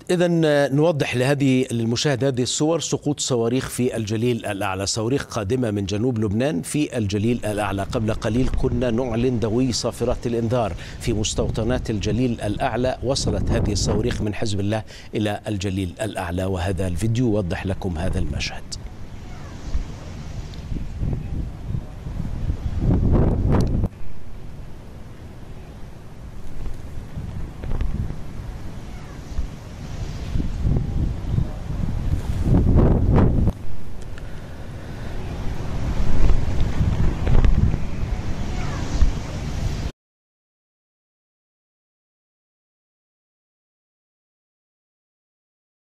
إذا نوضح لهذه المشاهد هذه الصور: سقوط صواريخ في الجليل الأعلى، صواريخ قادمة من جنوب لبنان في الجليل الأعلى. قبل قليل كنا نعلن دوي صافرات الإنذار في مستوطنات الجليل الأعلى. وصلت هذه الصواريخ من حزب الله إلى الجليل الأعلى، وهذا الفيديو يوضح لكم هذا المشهد.